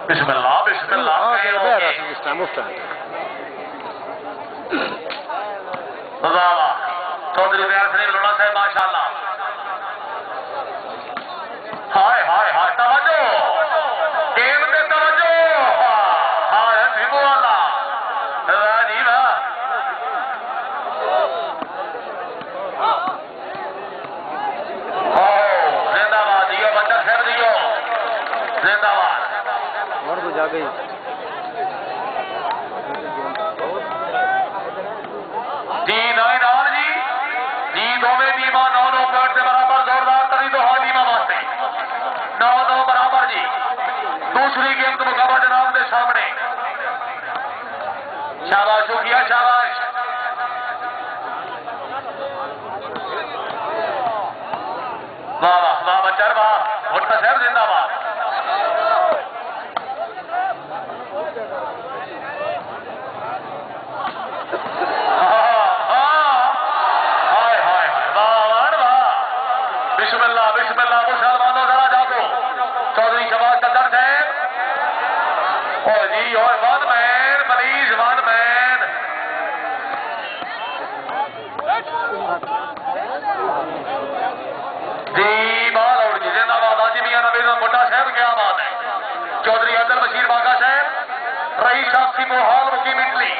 बिस्मिल्लाह बिस्मिल्लाह चौधरी दयाल सलीम लोढ़ा साहब माशाअल्लाह। हाय हाय हाय तवज्जो गेम पे तवज्जो। हाय भिगो वाला जी वाह। जिंदाबाद जियो बच्चा साहब जियो जिंदाबाद। और तो जा गई जी नाइनाल जी जी दोवें टीमां 9-9 पॉइंट से बराबर जोरदार तरी तो हाल टीमां वास्ते 9-9 बराबर जी। दूसरी गेम का मुकाबला जनाब के सामने। शाबाश शुक्रिया शाबाश। वाह वाह वाह बच्चा वाह भुट्टा साहब जिंदाबाद। बिस्मिल्लाह बिस्मिल्लाह मुसलमानों जरा जागो। चौधरी शबाज कदर साहब और जी और one man please one man. जी बाल और जी जिंदाबाद। आजी मियां नबीर बुड्ढा साहब क्या बात है। चौधरी अब्दुल बशीर बागा साहब रईस शाफी मोहाल मुकीम इटली।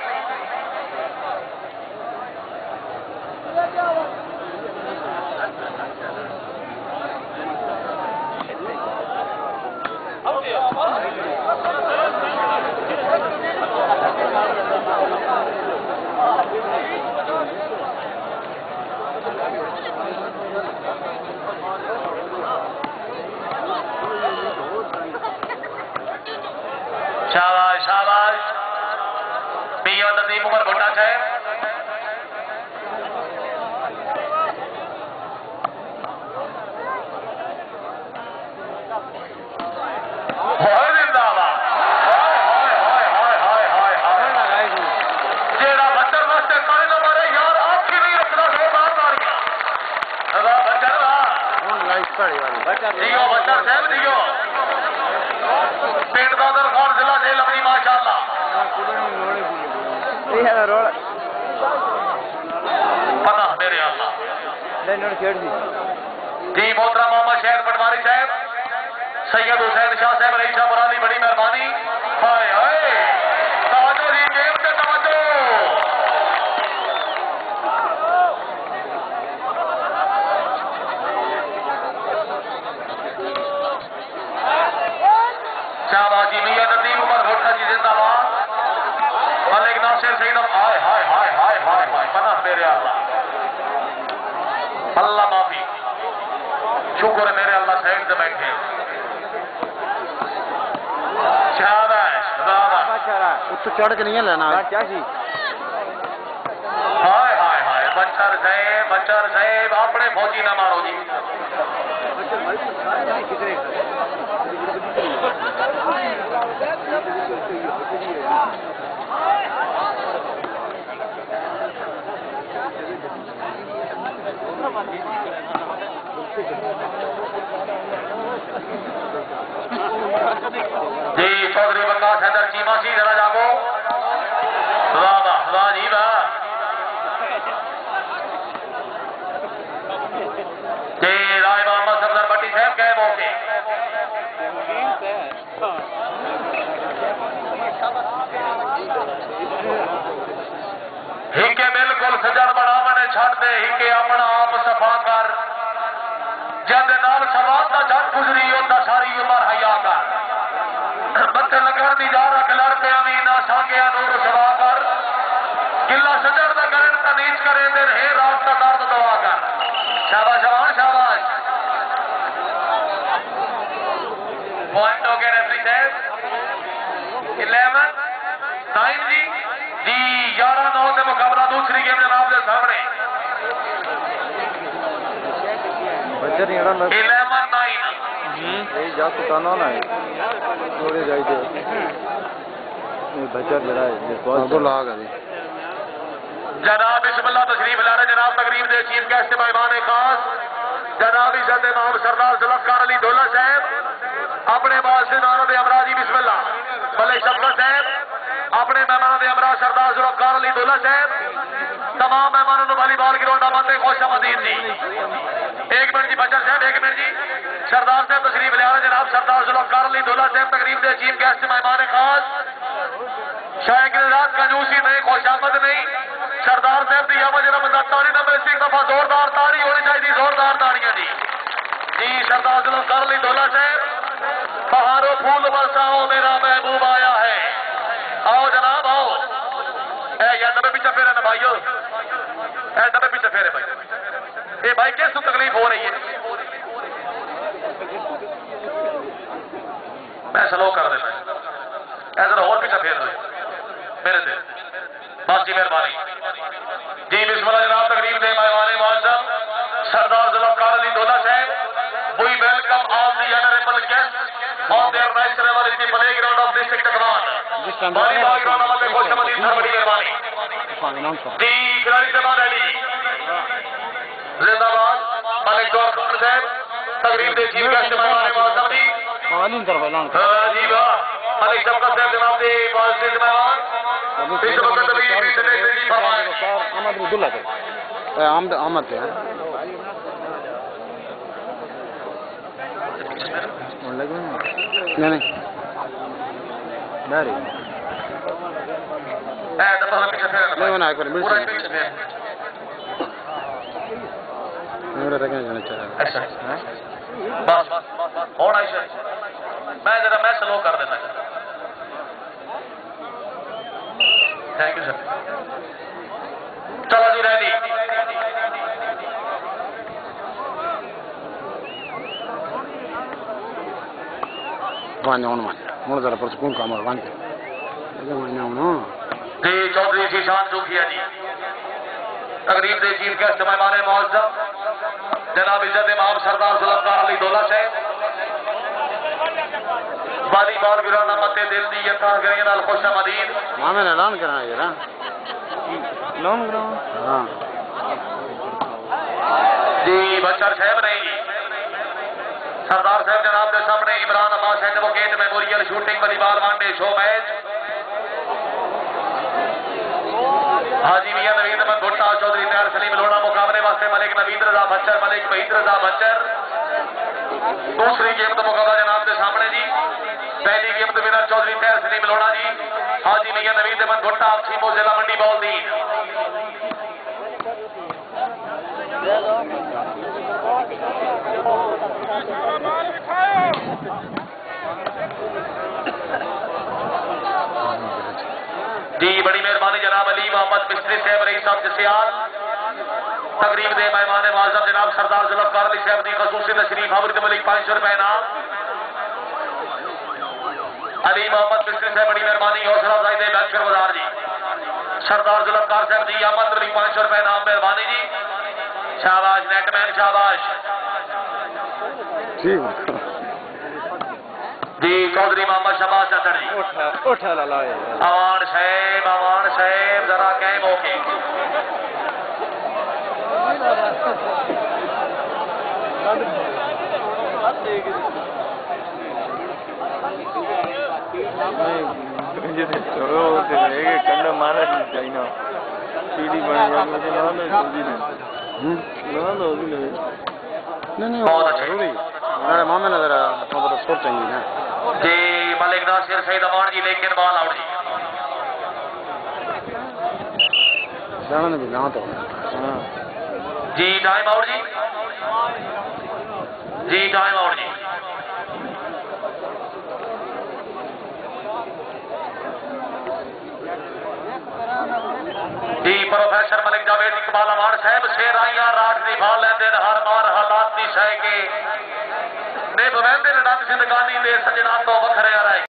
शाबाश शाबाश मियां नदीम उमर भुट्टा साहब। जियो बच्चा साहब जियो पेट दादर खान जिला जेल अपनी माशाअल्लाह। पता मेरे अल्लाह जी मोहतरम मोहम्मद शहद पटवारी साहब सैयद हुसैन शाह साहब रईस शाह मुरादी बड़ी मेहरबानी। हाय हाय तवज्जो जी गेम से तवज्जो। शाबाशी मियां नदीम उमर भुट्टा जी जिंदाबाद। मलिक नासिर सईद हाय हाय हाय हाय हाय हाय पनाह मेरे अल्लाह अल्लाह माफी शुक्र है मेरे अल्लाह साइड से बैठे। शाबाश तो चढ़ के नहीं लेना क्या जी। हाय हाय हाय बच्चर साहेब अपने फौजी ना मारो जी। जी चौधरी बंगास हैदर चीमा सी जरा जागो। वाह वाह वाह जी वाह। जी राय मोहम्मद सफदर भट्टी साहब गए मौके। हिके बिल्कुल सजन बनावने छड़ दे हिके अपना आप सफा कर जद नाल सवाद का जट गुजरी ओदा सारी उम्र हया कर। मत्थे लगन दी जा रख लड़ पे अमीना सांगिया नूर सवा कर किला सजन का करन का नीच करे दे हे रात का दर्द दवा कर। शाबाश शाबाश शाबाश। पॉइंट हो गया रेफरी साहब 11-9 जी जी 11-9 से मुकाबला दूसरी गेम जनाब के सामने 11-9 जा सुताना ना थोड़े जाइए बच्चा जरा तो लाग जनाब बिस्मिल्लाह तशरीफ ला रहे जनाब तकरीब दे चीफ गेस्ट मेहमान खास जनाब इज्जत इमाम सरदार जुल्फकार अली ढोला साहब अपने बादशाह दे अमरा जी बिस्मिल्लाह मलिक शफकत साहब अपने मेहमानों के अमरा सरदार जुल्फकार अली दुल्ला साहब तमाम मेहमानों को वालीबॉल ग्राउंड बंदे खुशामदीद जी। एक मिनट जी बचर साहब, एक मिनट जी। सरदार साहब तशरीफ ले आ रहे जनाब सरदार जुल्फकार अली दुल्ला साहब तकरीब के चीफ गेस्ट मेहमान खास शायद रात कंजूसी नहीं खुशामद नहीं सरदार साहब की आमद जरा बंदा ताड़ी ना मिलती एक दफा जोरदार ताड़ी होनी चाहिए, जोरदार ताड़ियां जी। जी सरदार जुल्फकार अली दुल्ला साहब बहारों फूल बरसाओ मेरा महबूब आया है। आओ जनाब आओ। यार डब्बे पीछे फेरे ना भाइयों, डब्बे पीछे फेरे भाई। ये भाई किस तकलीफ हो रही है? मैं स्लो कर देना ऐसा और पीछे फेर दो मेरे से बस जी मेहरबानी जी। बिस्मिल्लाह जनाब तकरीब दे मेहमान मुअज़्ज़म सरदार जुल्फकार अली दुल्ला साहब we welcome all the honourable guest on their nice travel in the playground of district Akbar. Volleyball ground में खुशामदीद सर बड़ी मेहरबानी जी। खिलाड़ी साहब अली जिंदाबाद मलिक डॉक्टर साहब तकरीब दे चीफ गेस्ट मेहमान मुअज़्ज़म जी जी वाह मलिक शफकत साहब जनाब दे बादशाह मेहमान इस वक्त तकरीब से जी फरमाएं अहमद है नहीं नहीं दफा पीछे फेर नहीं बना कर पूरा पीछे फेर मेरा रखने जाना चाहिए अच्छा बस और आइए मैं जरा मैं स्लो कर देना। Thank you sir. चलो जी रेडी। जरा पर कौन काम और जी चौधरी शीशान सूफिया जी तकरीब दे चीफ गेस्ट मेहमान मुअज़्ज़म जनाब इज्जत इमाम सरदार जुल्फकार अली दुल्ला साहब वालीबॉल ग्राउंड मते दिल दी यथा गरीन नाल खुशामदीद मामे ने ऐलान करना है ना ऐलान करो हां जी बचर साहब नहीं जी सरदार साहब जनाब के सामने Imran Abbas advocate memorial shooting volleyball one day show match Haji Mian Naveed Ahmed Bhutta Chaudhry तैयार सलीम लोड़ा मुकाबले वास्ते मलिक नवीद रजा बच्चर मलिक वहीद रजा बच्चर। दूसरी गेम का मुकाबला जनाब के सामने जी। पहली गेम के विनर चौधरी तैयार सलीम लोड़ा जी हाजी मियां नवीद अहमद भुट्टा छीमो जिला मंडी बौलदीन। जी बड़ी मेहरबानी जनाब अली मोहम्मद मिस्त्री साहब रईस साहब जसियाल तकरीब दे मेहमान मुअज़्ज़म जनाब सरदार जुल्फकार अली साहब दी खसूसी तशरीफ हावरी मलिक 500 रुपए इनाम। अली मोहम्मद मिस्त्री साहब बड़ी मेहरबानी हौसला अफजाई दे बैंकर बाजार जी सरदार जुल्फकार साहब दी आमद मलिक 500 रुपए इनाम मेहरबानी जी। शाबाश नेटमैन शाबाश जी चौधरी मोहम्मद शबाज चचड़ जी उठा ला अवान साहेब जरा कैम होके कंड मारा चाहिए सीढ़ी बना नहीं बहुत अच्छे मेरे मामे ने जरा स्कोर चाहिए ना जी मलिक नासिर सईद अमान जी लेकिन बॉल आउट जी जाना भी ना तो जी टाइम आउट जी टाइम आउट जी। जी प्रोफेसर मलिक जावेद इकबाल अमान साहब शेर आइया रात निभा लेंदे हर मार हालात दी सह के ने बवेंदे रब जिंदगानी दे सजना तो वखरे आ रहे